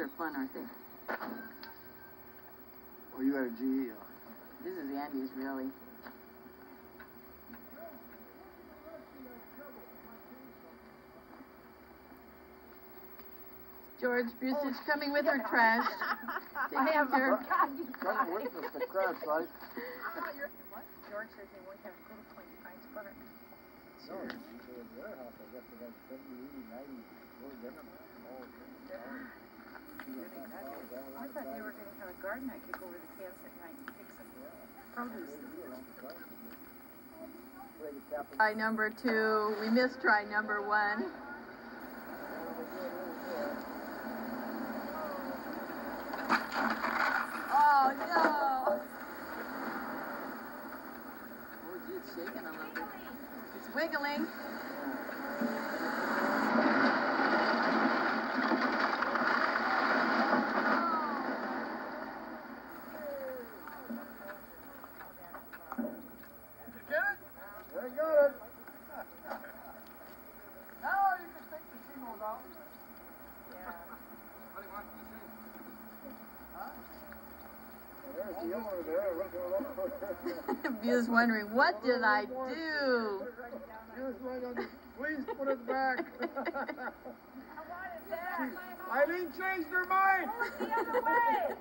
fun, aren't they? Oh, you got a GE. This is Andy's, really. George Busich coming with her trash. I have her. Come witness the crash site. What? George says they won't have to go to Point Pines Park. Sure. No, warehouse, I guess they got 70, 80, 90, we're different. I thought they were going to have a garden I could go over the fence at night and pick some produce. Try number 2. We missed try number 1. Oh no! Oh gee, it's shaking a little bit. It's wiggling. Bill's wondering, what did I do? Please put it back. Eileen changed her mind. The other way.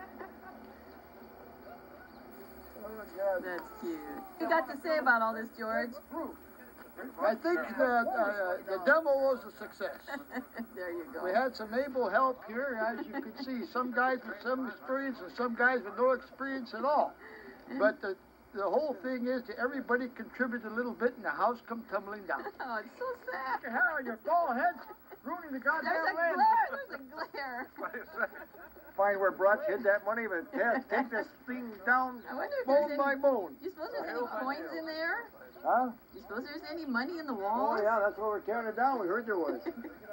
That's cute. What you got to say about all this, George? I think that the demo was a success. There you go. We had some able help here, as you could see. Some guys with some experience and some guys with no experience at all. But the whole thing is that everybody contributed a little bit and the house come tumbling down. Oh, it's so sad. Hell, your ball head's ruining the goddamn land. There's a glare. Find where Brutch hid that money, but take this thing down I wonder if bone there's by any, bone. do you suppose there's any coins in there? Huh? Do you suppose there's any money in the walls? Oh, yeah, that's why we're tearing it down. We heard there was.